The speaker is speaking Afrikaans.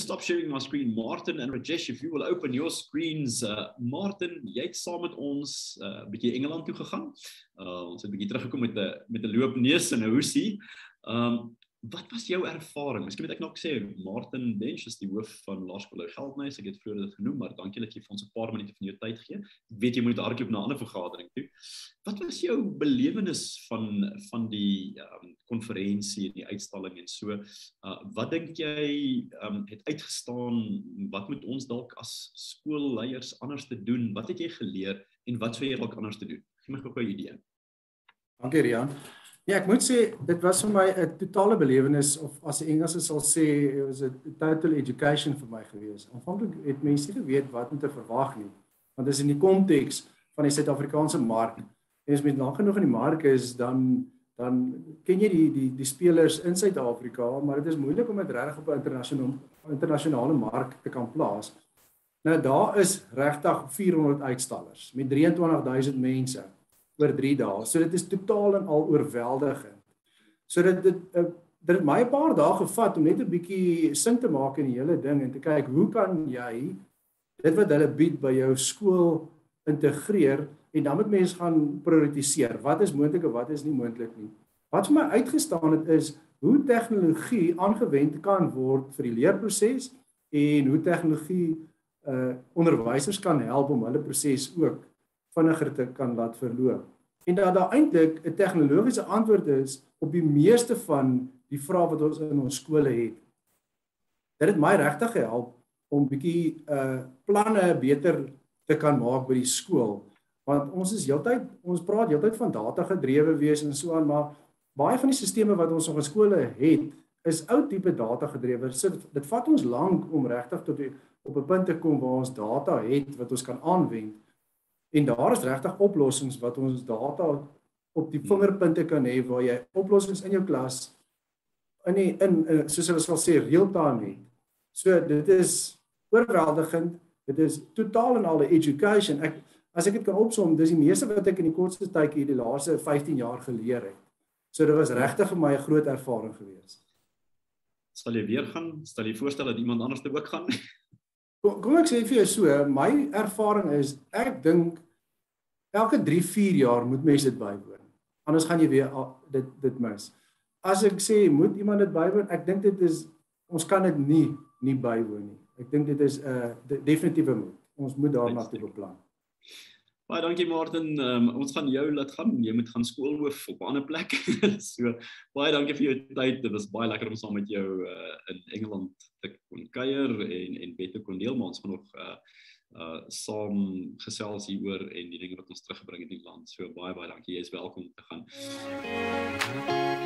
stop sharing my screen. Martin and Rajesh, if you will open your screens. Martin, jy het saam met ons 'n bietjie Engeland toe gegaan. Ons het 'n bietjie teruggekom met 'n loopneus en 'n hoesie. Wat was jou ervaring? Miskien moet ek nog sê, Martin Bensch is die hoof van Laerskool Louw Geldenhuys. Ek het vroeër dit genoem, maar dankie dat jy vir ons 'n paar minute van jou tyd gee. Ek weet jy moet hardloop na 'n ander vergadering toe. Wat was jou belewenis van die konferensie en die uitstalling en so? Wat dink jy het uitgestaan? Wat moet ons dalk as skoolleiers anders te doen? Wat het jy geleer en wat sou jy dalk anders te doen? Gee my gou 'n idee. Dankie Riaan. Ja, ek moet sê, dit was vir my 'n totale belewenis, of as die Engelse sal sê, it was a total education vir my gewees. Aanvanklik het mense nie geweet wat om te verwag nie, want dit is in die konteks van die Suid-Afrikaanse mark. En as mens lank genoeg in die mark is, dan ken jy die spelers in Suid-Afrika, maar dit is moeilik om dit regtig op 'n internasionale mark te kan plaas. Nou daar is regtig 400 uitstallers met 23,000 mense oor 3 dae. So dit is totaal en al oorweldigend. So dit het my 'n paar dae gevat om net 'n bietjie sin te maak in die hele ding en te kyk, hoe kan jy dit wat hulle bied by jou skool integreer, en dan moet mense gaan prioritiseer. Wat is moontlik en wat is nie moontlik nie. Wat vir my uitgestaan het is hoe tegnologie aangewend kan word vir die leerproses en hoe tegnologie onderwysers kan help om hulle proses ook vinniger te kan laat verloop. En dat daar eintlik 'n tegnologiese antwoord is op die meeste van die vrae wat ons in ons skole het. Dit het my regtig gehelp om bietjie planne beter te kan maak by die skool. Want ons praat heeltyd van data gedrewe wees en so aan, maar baie van die sisteme wat ons nog in skole het, is ou tipe data gedrewe. So dit vat ons lank om regtig tot op 'n punt te kom waar ons data het wat ons kan aanwend. En daar is regtig oplossings wat ons data op die vingerpunte kan hê, waar jy oplossings in jou klas soos hulle sal sê, real-time het. So dit is oorweldigend, dit is totaal en al 'n education. As ek dit kan opsom, dis die meeste wat ek in die kortste tydjie die laaste 15 jaar geleer het. So dit was regtig vir my 'n groot ervaring gewees. Sal jy weer gaan? Stel jy voorstel dat iemand anders ook gaan? Kom ek sê vir jou so, my ervaring is, ek dink elke 3-4 jaar moet mense dit bywoon. Anders gaan jy weer dit mis. As ek sê moet iemand dit bywoon, ek dink ons kan dit nie bywoon nie. Ek dink dit is 'n definitiewe moet. Ons moet daarna toe beplan. Baie dankie Martin. Ons gaan jou laat gaan. Jy moet gaan skoolhoof op 'n ander plek. So baie dankie vir jou tyd. Dit was baie lekker om saam met jou in Engeland te kon kuier en BETT te kon deel, maar ons gaan nog saam gesels hieroor en die dinge wat ons teruggebring het in die land. So baie dankie. Jy is welkom te gaan.